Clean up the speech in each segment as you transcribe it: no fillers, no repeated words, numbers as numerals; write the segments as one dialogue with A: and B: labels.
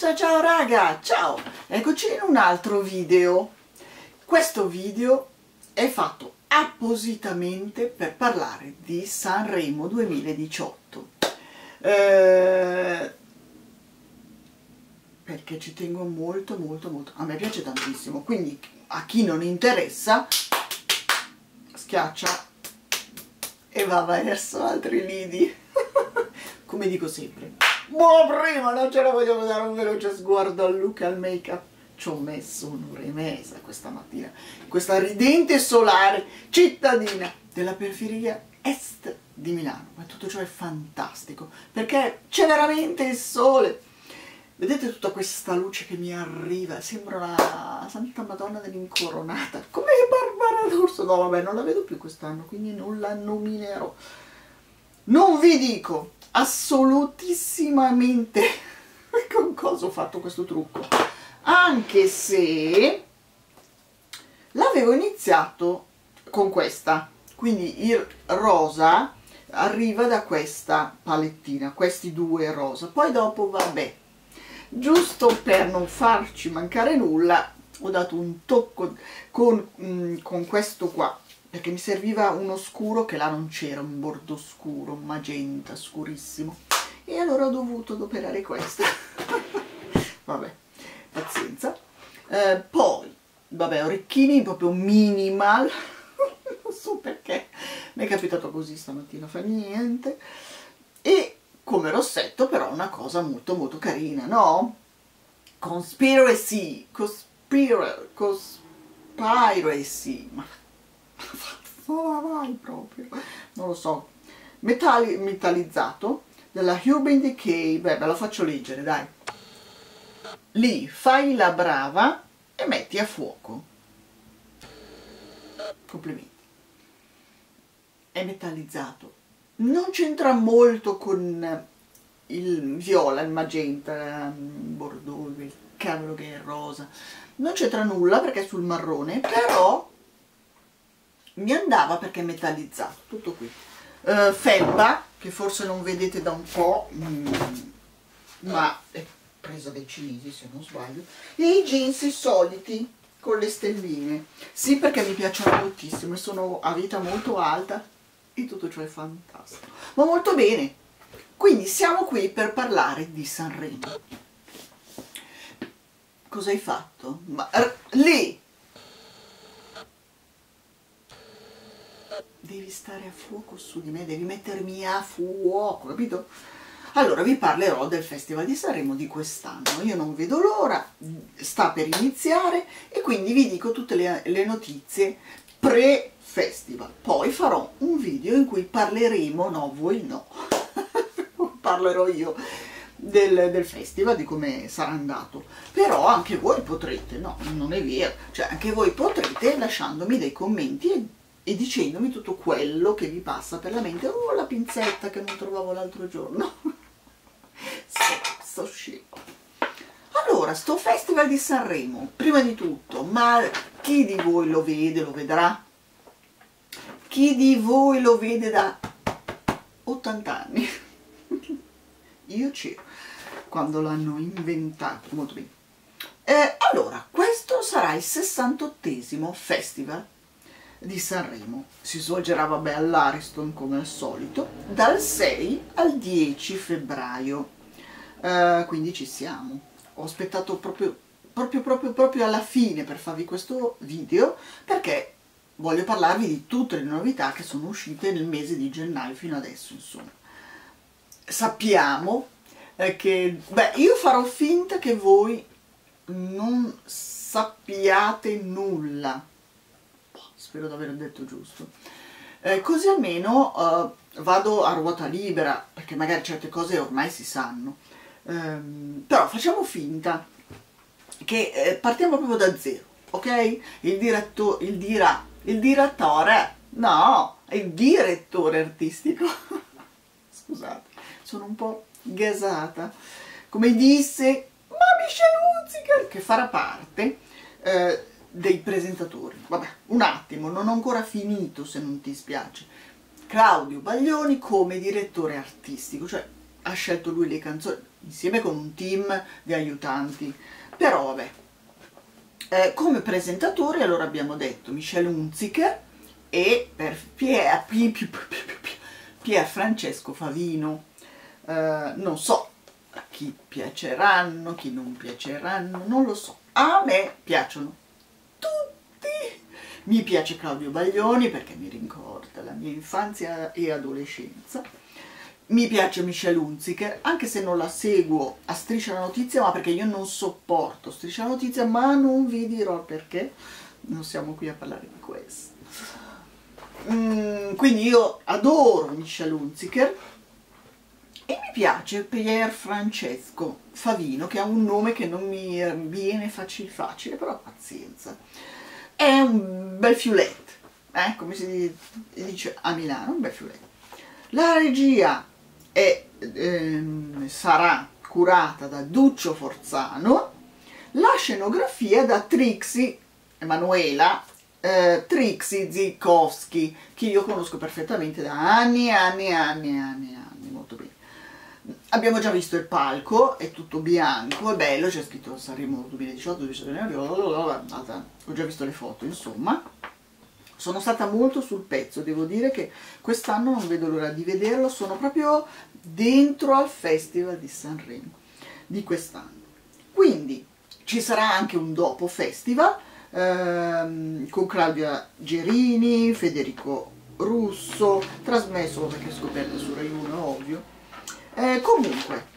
A: Ciao ciao raga, ciao! Eccoci in un altro video. Questo video è fatto appositamente per parlare di Sanremo 2018. Perché ci tengo molto, a me piace tantissimo, quindi a chi non interessa schiaccia e va verso altri lidi. Come dico sempre, prima non ce la vogliamo dare un veloce sguardo al look e al make up. Ci ho messo un'ora e mezza questa mattina, questa ridente solare cittadina della periferia est di Milano, ma tutto ciò è fantastico perché c'è veramente il sole. Vedete tutta questa luce che mi arriva, sembra la Santa Madonna dell'Incoronata, come Barbara D'Urso. No vabbè, non la vedo più quest'anno, quindi non la nominerò. Non vi dico assolutissimamente con cosa ho fatto questo trucco, anche se l'avevo iniziato con questa, quindi il rosa arriva da questa palettina, questi due rosa, poi dopo vabbè, giusto per non farci mancare nulla ho dato un tocco con questo qua, perché mi serviva uno scuro che là non c'era, un bordo scuro, un magenta scurissimo, e allora ho dovuto adoperare questo. Vabbè, pazienza. Poi, vabbè, orecchini proprio minimal, non so perché, mi è capitato così stamattina, fa niente, e come rossetto però una cosa molto carina, no? Conspiracy, ma vai proprio, non lo so, metallizzato della Urban Decay. Beh, ve lo faccio leggere, dai. Lì fai la brava e metti a fuoco. Complimenti. È metallizzato, non c'entra molto con il viola, il magenta, il bordeaux, il cavolo che è il rosa, non c'entra nulla perché è sul marrone, però mi andava perché è metallizzato, tutto qui. Felpa, che forse non vedete da un po', ma è presa dai cinesi se non sbaglio, e i jeans soliti con le stelline, sì, perché mi piacciono moltissimo e sono a vita molto alta e tutto ciò è fantastico, ma molto bene. Quindi siamo qui per parlare di Sanremo. Cosa hai fatto? Ma lì devi stare a fuoco su di me, devi mettermi a fuoco, capito? Allora vi parlerò del Festival di Sanremo di quest'anno. Io non vedo l'ora, sta per iniziare e quindi vi dico tutte le notizie pre-festival. Poi farò un video in cui parleremo, no, voi no, parlerò io del festival, di come sarà andato, però anche voi potrete, no, non è vero, cioè anche voi potrete lasciandomi dei commenti e dicendomi tutto quello che vi passa per la mente. Oh, la pinzetta che non trovavo l'altro giorno. sto scemo. Allora, sto Festival di Sanremo, prima di tutto, ma chi di voi lo vede, lo vedrà? Chi di voi lo vede da 80 anni? Io c'ero quando l'hanno inventato, molto bene. Allora, questo sarà il 68esimo Festival di Sanremo. Si svolgerà, vabbè, all'Ariston come al solito, dal 6 al 10 febbraio. Quindi ci siamo. Ho aspettato proprio alla fine per farvi questo video, perché voglio parlarvi di tutte le novità che sono uscite nel mese di gennaio fino adesso, insomma. Sappiamo che, beh, io farò finta che voi non sappiate nulla, spero di aver detto giusto, così almeno vado a ruota libera, perché magari certe cose ormai si sanno, però facciamo finta che partiamo proprio da zero, ok? Il direttore artistico scusate, sono un po' gasata, come disse Mami Sceluzziger, che farà parte dei presentatori. Vabbè, un attimo, non ho ancora finito, se non ti spiace. Claudio Baglioni come direttore artistico, cioè ha scelto lui le canzoni, insieme con un team di aiutanti. Però vabbè, come presentatori allora abbiamo detto Michel Hunziker e per Pier Francesco Favino. Non so a chi piaceranno, chi non piaceranno, non lo so. A me piacciono tutti. Mi piace Claudio Baglioni perché mi ricorda la mia infanzia e adolescenza. Mi piace Michel Hunziker, anche se non la seguo a Striscia la Notizia, ma perché io non sopporto Striscia la Notizia, ma non vi dirò perché. Non siamo qui a parlare di questo. Quindi io adoro Michel Hunziker e mi piace Pier Francesco Favino, che ha un nome che non mi viene facile, però pazienza. È un bel fioletto, come si dice a Milano, un bel fioletto. La regia sarà curata da Duccio Forzano, la scenografia da Trixie Emanuela Trixie Zikowski, che io conosco perfettamente da anni, molto bene. Abbiamo già visto il palco, è tutto bianco, è bello, c'è scritto Sanremo 2018, ho già visto le foto, insomma. Sono stata molto sul pezzo, devo dire che quest'anno non vedo l'ora di vederlo, sono proprio dentro al Festival di Sanremo di quest'anno. Quindi ci sarà anche un dopo festival con Claudia Gerini, Federico Russo, trasmesso perché ho scoperto su Rai 1, ovvio. Comunque,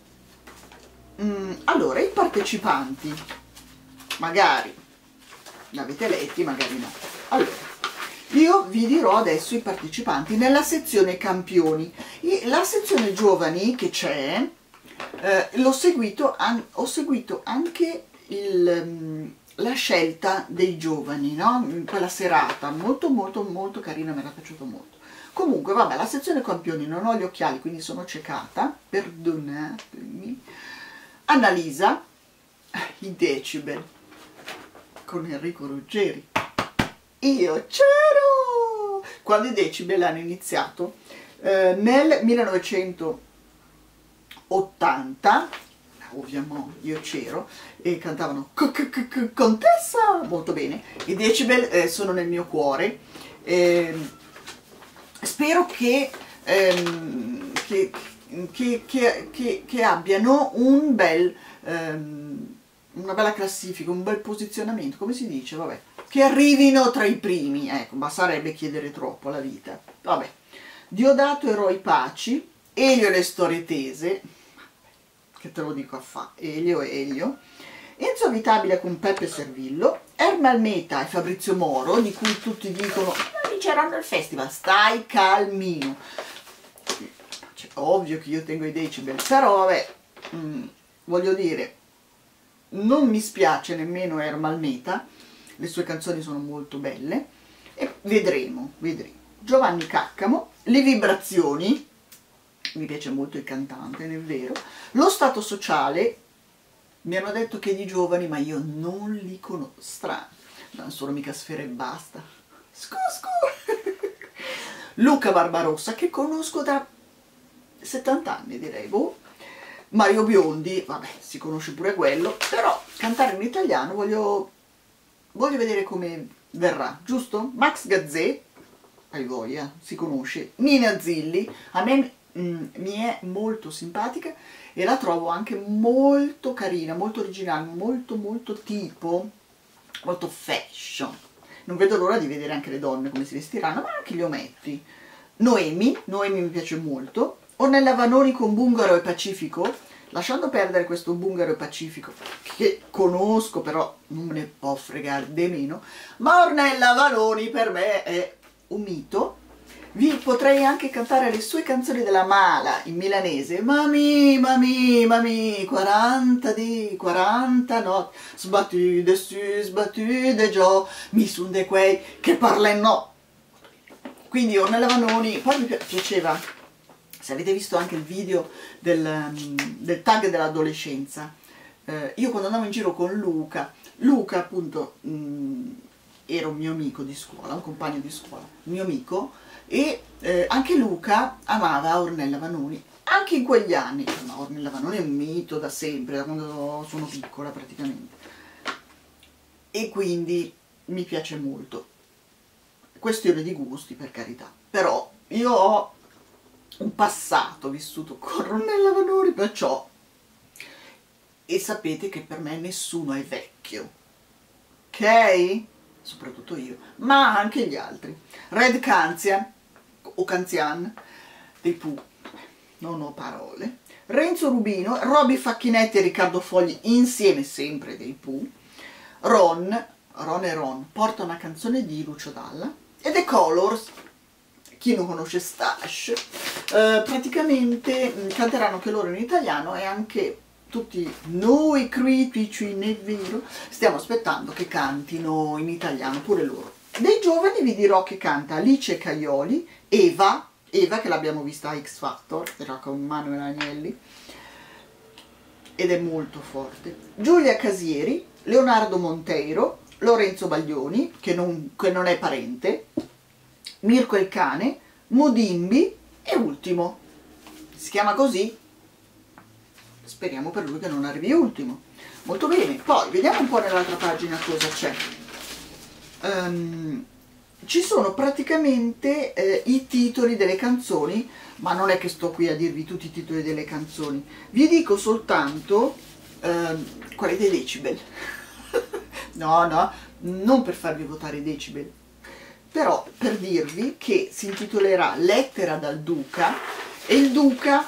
A: allora i partecipanti, magari l'avete letti, magari no. Allora, io vi dirò adesso i partecipanti nella sezione campioni. La sezione giovani che c'è, ho seguito anche la scelta dei giovani, no? In quella serata, molto carina, mi era piaciuto molto. Comunque, vabbè, la sezione campioni, non ho gli occhiali, quindi sono ciecata, perdonatemi. Annalisa, i Decibel, con Enrico Ruggeri. Io c'ero! Quando i Decibel hanno iniziato, nel 1980, ovviamente io c'ero, e cantavano Contessa, molto bene. I Decibel sono nel mio cuore. Spero che abbiano un bel, una bella classifica, un bel posizionamento, come si dice, vabbè, che arrivino tra i primi, ecco, ma sarebbe chiedere troppo alla vita. Vabbè, Diodato Eroi Paci, Elio e le storie tese, che te lo dico a fa, Elio, Enzo Abitabile con Peppe Servillo, Ermal Meta e Fabrizio Moro, di cui tutti dicono vinceranno il festival, stai calmino. Cioè, ovvio che io tengo i Decibel, però vabbè, voglio dire, non mi spiace nemmeno Ermal Meta, le sue canzoni sono molto belle, e vedremo. Giovanni Caccamo, Le Vibrazioni, mi piace molto il cantante, non è vero, Lo Stato Sociale, mi hanno detto che di giovani, ma io non li conosco, strano, non sono mica Sfera e Basta, Luca Barbarossa, che conosco da 70 anni, direi, boh. Mario Biondi, vabbè, si conosce pure quello, però cantare in italiano voglio vedere come verrà, giusto? Max Gazzè, hai voglia, si conosce. Nina Zilli, a me mi è molto simpatica e la trovo anche molto carina, molto originale, molto tipo, molto fashion. Non vedo l'ora di vedere anche le donne come si vestiranno, ma anche gli ometti. Noemi mi piace molto. Ornella Vanoni con Bungaro e Pacifico, lasciando perdere questo Bungaro e Pacifico che conosco, però non me ne può fregare di meno, ma Ornella Vanoni per me è un mito. Vi potrei anche cantare le sue canzoni della Mala in milanese, mami, 40 notti, sbattute su, sbattute già, mi son de quei che parlano. Quindi Ornella Vanoni, poi mi piaceva, se avete visto anche il video del tag dell'adolescenza, io quando andavo in giro con Luca appunto era un mio amico di scuola, un compagno di scuola, un mio amico, e anche Luca amava Ornella Vanoni, anche in quegli anni. Ma Ornella Vanoni è un mito da sempre, da quando sono piccola praticamente, e quindi mi piace molto. Questione di gusti, per carità, però io ho un passato vissuto con Ornella Vanoni, perciò, e sapete che per me nessuno è vecchio, ok? Soprattutto io, ma anche gli altri. Red Canzian o Canzian dei Pooh, non ho parole. Renzo Rubino, Roby Facchinetti e Riccardo Fogli insieme, sempre dei Pooh. Ron e Ron porta una canzone di Lucio Dalla. E The Colors, chi non conosce Stash, praticamente canteranno anche loro in italiano, e anche tutti noi critici, nel vero, stiamo aspettando che cantino in italiano pure loro. Dei giovani vi dirò che canta Alice Caioli, Eva che l'abbiamo vista a X Factor, era con Manuel Agnelli, ed è molto forte. Giulia Casieri, Leonardo Monteiro, Lorenzo Baglioni, che non è parente, Mirko il cane, Modimbi e ultimo. Si chiama così? Speriamo per lui che non arrivi ultimo. Molto bene, poi vediamo un po' nell'altra pagina cosa c'è. Ci sono praticamente i titoli delle canzoni, ma non è che sto qui a dirvi tutti i titoli delle canzoni, vi dico soltanto quali dei decibel. No, non per farvi votare i decibel, però per dirvi che si intitolerà Lettera dal Duca, e il Duca,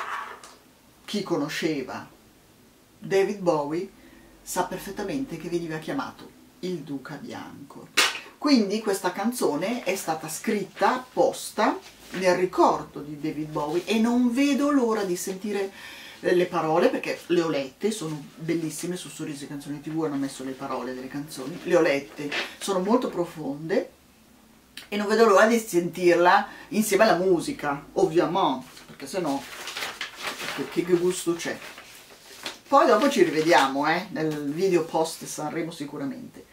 A: chi conosceva David Bowie sa perfettamente che veniva chiamato il Duca Bianco. Quindi questa canzone è stata scritta apposta nel ricordo di David Bowie, e non vedo l'ora di sentire le parole, perché le ho lette, sono bellissime. Su Sorrisi Canzoni TV hanno messo le parole delle canzoni, le ho lette, sono molto profonde, e non vedo l'ora di sentirla insieme alla musica, ovviamente, perché sennò che gusto c'è. Poi dopo ci rivediamo nel video post Sanremo sicuramente.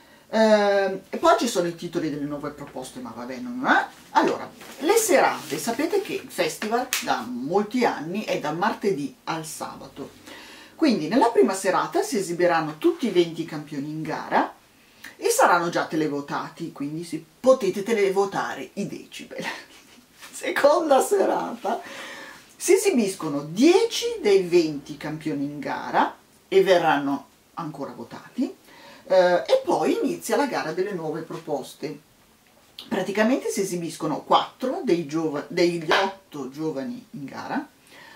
A: E poi ci sono i titoli delle nuove proposte, ma vabbè, non è. Allora, le serate, sapete che il festival da molti anni è da martedì al sabato, quindi nella prima serata si esibiranno tutti i 20 campioni in gara e saranno già televotati, quindi potete televotare i decibel. Seconda serata si esibiscono 10 dei 20 campioni in gara e verranno ancora votati. E poi inizia la gara delle nuove proposte. Praticamente si esibiscono 4 degli 8 giovani in gara,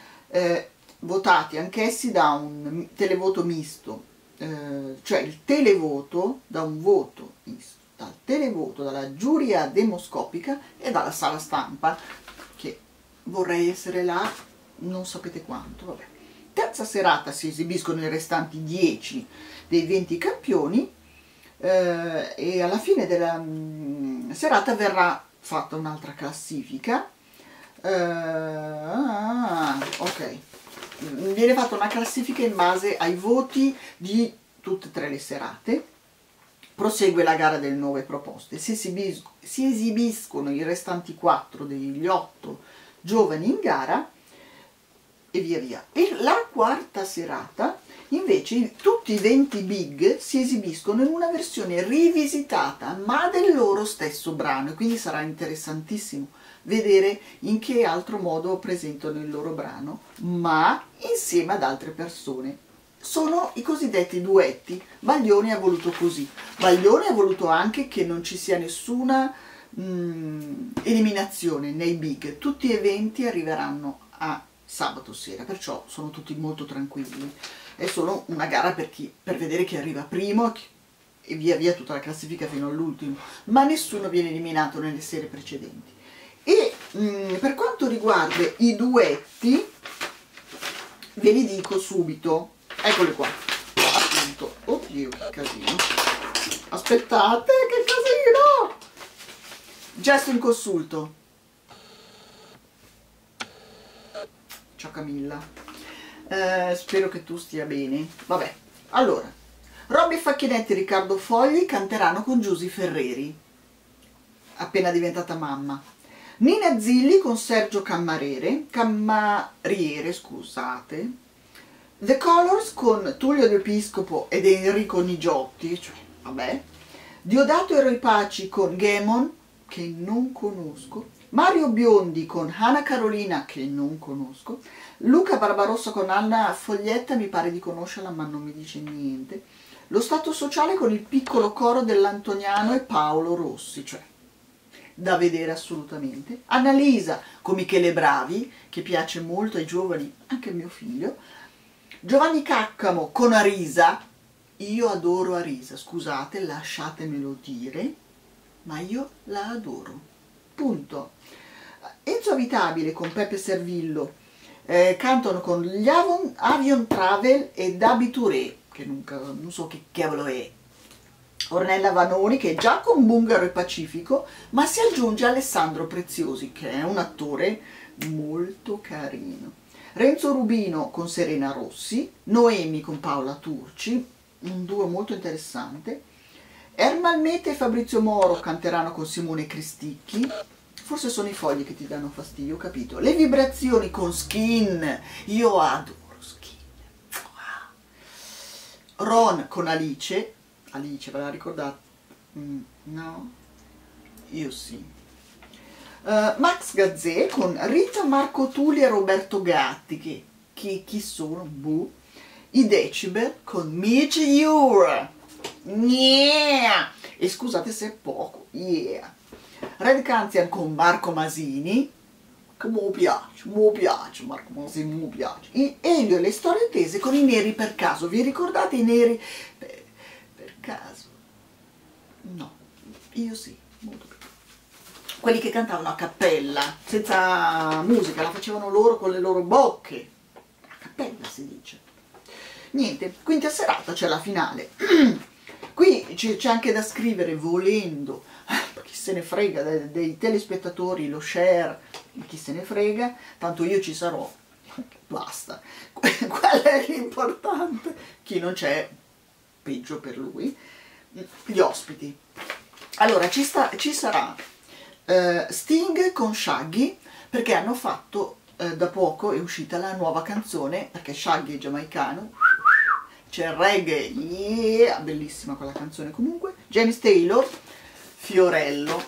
A: votati anch'essi da un televoto misto, cioè il televoto da un voto misto, dal televoto, dalla giuria demoscopica e dalla sala stampa, che vorrei essere là, non sapete quanto, vabbè. Terza serata si esibiscono i restanti 10 dei 20 campioni, e alla fine della serata verrà fatta un'altra classifica. Ok, viene fatta una classifica in base ai voti di tutte e 3 le serate. Prosegue la gara delle nuove proposte, si esibiscono i restanti 4 degli 8 giovani in gara, e via via. E la quarta serata invece tutti i 20 big si esibiscono in una versione rivisitata ma del loro stesso brano, e quindi sarà interessantissimo vedere in che altro modo presentano il loro brano, ma insieme ad altre persone. Sono i cosiddetti duetti. Baglioni ha voluto così. Baglioni ha voluto anche che non ci sia nessuna eliminazione nei big, tutti gli eventi arriveranno a sabato sera, perciò sono tutti molto tranquilli. È solo una gara per vedere chi arriva primo e via via tutta la classifica fino all'ultimo, ma nessuno viene eliminato nelle serie precedenti. E per quanto riguarda i duetti, ve li dico subito, eccoli qua, appunto. Oddio, che casino, aspettate, che casino! Gesto in consulto. Ciao Camilla, spero che tu stia bene. Vabbè, allora, Roby Facchinetti e Riccardo Fogli canteranno con Giusy Ferreri, appena diventata mamma. Nina Zilli con Sergio Camariere, scusate. The Colors con Tullio De Piscopo ed Enrico Nigiotti, cioè, vabbè. Diodato e Repaci con Gaemon, che non conosco. Mario Biondi con Anna Carolina, che non conosco. Luca Barbarossa con Anna Foglietta, mi pare di conoscerla ma non mi dice niente. Lo Stato Sociale con il piccolo coro dell'Antoniano e Paolo Rossi, cioè da vedere assolutamente. Annalisa con Michele Bravi, che piace molto ai giovani, anche a mio figlio. Giovanni Caccamo con Arisa, io adoro Arisa, scusate, lasciatemelo dire, ma io la adoro, punto. Enzo Abitabile con Peppe Servillo, cantano con gli Avion Travel e Dabi Touré, che non so che cavolo è. Ornella Vanoni, che è già con Bungaro e Pacifico, ma si aggiunge Alessandro Preziosi, che è un attore molto carino. Renzo Rubino con Serena Rossi, Noemi con Paola Turci, un duo molto interessante. Ermal Mete e Fabrizio Moro canteranno con Simone Cristicchi, forse sono i fogli che ti danno fastidio, ho capito. Le Vibrazioni con Skin, io adoro Skin. Ron con Alice, ve la ricordate? No? Io sì. Max Gazzè con Rita Marco Tulli e Roberto Gatti, che chi sono? Buh. I Decibel con Mitch Ure, yeah! E scusate se è poco, yeah! Red Canzian con Marco Masini, che mi piace Marco Masini, mi piace. Elio e le storie tese con i Neri per caso, vi ricordate i Neri per caso? No, io sì, molto più. Quelli che cantavano a cappella, senza musica, la facevano loro con le loro bocche, a cappella si dice. Niente, quinta serata c'è la finale. Qui c'è anche da scrivere, volendo, chi se ne frega dei telespettatori, lo share, chi se ne frega, tanto io ci sarò, basta. Quello è l'importante. Chi non c'è, peggio per lui. Gli ospiti. Allora, ci sarà Sting con Shaggy, perché hanno fatto, da poco è uscita la nuova canzone, perché Shaggy è giamaicano, c'è il reggae, yeah, bellissima quella canzone comunque. James Taylor, Fiorello,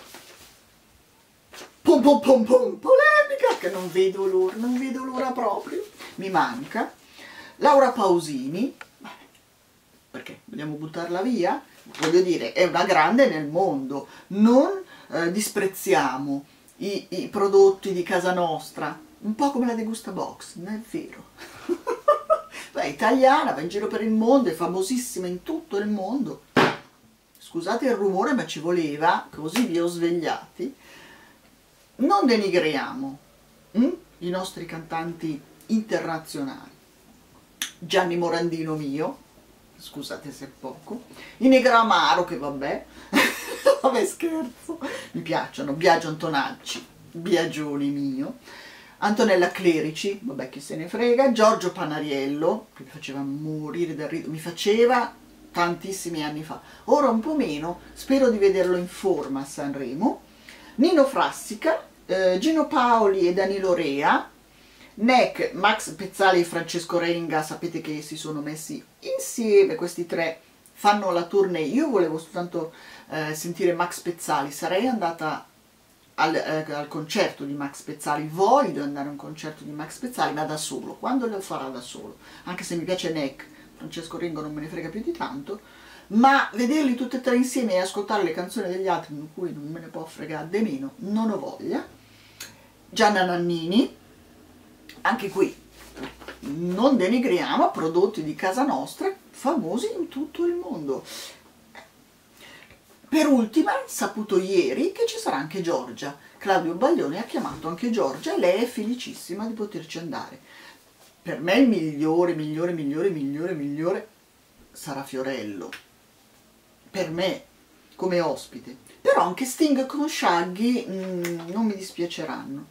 A: pom pom pom pom, polemica, che non vedo l'ora proprio, mi manca. Laura Pausini, perché vogliamo buttarla via? Voglio dire, è una grande nel mondo, non disprezziamo i prodotti di casa nostra, un po' come la Degusta Box, non è vero? Beh, italiana, va in giro per il mondo, è famosissima in tutto il mondo. Scusate il rumore, ma ci voleva, così vi ho svegliati. Non denigriamo i nostri cantanti internazionali. Gianni Morandino mio, scusate se è poco. I Negramaro, che vabbè, vabbè scherzo, mi piacciono. Biagio Antonacci, Biagioni mio. Antonella Clerici, vabbè chi se ne frega. Giorgio Panariello, che mi faceva morire dal ridere, mi faceva tantissimi anni fa, ora un po' meno, spero di vederlo in forma a Sanremo. Nino Frassica, Gino Paoli e Danilo Rea. Neck, Max Pezzali e Francesco Renga, sapete che si sono messi insieme, questi tre fanno la tournée. Io volevo soltanto sentire Max Pezzali, sarei andata al concerto di Max Pezzali, voglio andare a un concerto di Max Pezzali, ma da solo, quando lo farà da solo, anche se mi piace Neck, Francesco Rengo non me ne frega più di tanto, ma vederli tutti e tre insieme e ascoltare le canzoni degli altri, in cui non me ne può fregare di meno, non ho voglia. Gianna Nannini, anche qui non denigriamo, prodotti di casa nostra, famosi in tutto il mondo. Per ultima, saputo ieri che ci sarà anche Giorgia. Claudio Baglioni ha chiamato anche Giorgia e lei è felicissima di poterci andare. Per me il migliore sarà Fiorello. Per me, come ospite. Però anche Sting con Shaggy non mi dispiaceranno.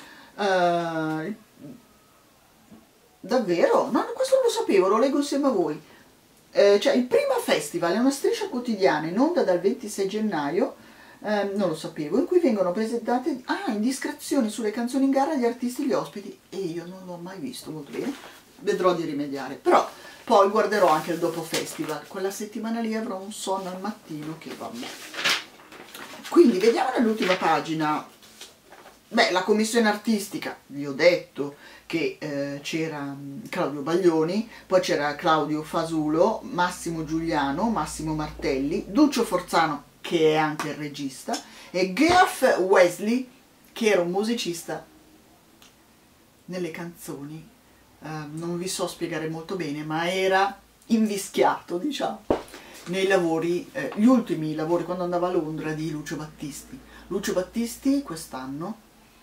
A: Davvero? No, questo non lo sapevo, lo leggo insieme a voi. Cioè il Prima Festival è una striscia quotidiana in onda dal 26 gennaio non lo sapevo, in cui vengono presentate indiscrezioni sulle canzoni in gara agli artisti e gli ospiti, e io non l'ho mai visto molto bene, vedrò di rimediare, però poi guarderò anche il dopo festival, quella settimana lì avrò un sonno al mattino che vabbè. Quindi vediamo nell'ultima pagina. Beh, la commissione artistica, vi ho detto che c'era Claudio Baglioni, poi c'era Claudio Fasulo, Massimo Giuliano, Massimo Martelli, Duccio Forzano, che è anche il regista, e Geoff Wesley, che era un musicista nelle canzoni. Non vi so spiegare molto bene, ma era invischiato, diciamo, nei lavori, gli ultimi lavori quando andava a Londra di Lucio Battisti. Lucio Battisti quest'anno,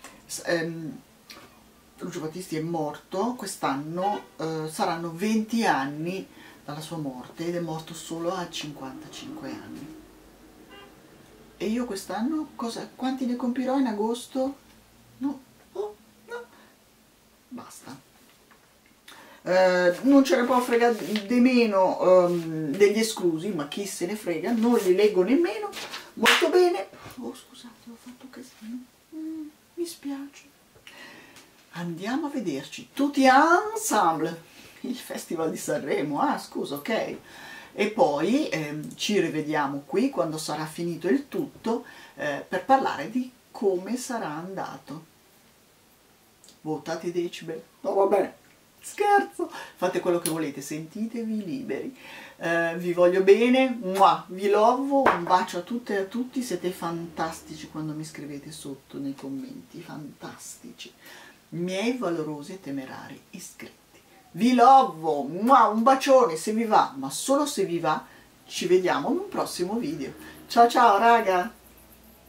A: Lucio Battisti è morto, quest'anno saranno 20 anni dalla sua morte, ed è morto solo a 55 anni. E io quest'anno, quanti ne compirò in agosto? No, no, basta. Non ce ne può fregare di meno degli esclusi, ma chi se ne frega, non li leggo nemmeno. Molto bene. Oh, scusate, ho fatto casino, mi spiace. Andiamo a vederci tutti ensemble il Festival di Sanremo. Scusa, ok. E poi ci rivediamo qui quando sarà finito il tutto per parlare di come sarà andato. Votate i decibel. No, va bene. Scherzo, fate quello che volete, sentitevi liberi. Vi voglio bene, vi lovo, un bacio a tutte e a tutti, siete fantastici quando mi scrivete sotto nei commenti, fantastici, miei valorosi e temerari iscritti. Vi lovo, un bacione se vi va, ma solo se vi va. Ci vediamo in un prossimo video. Ciao ciao raga!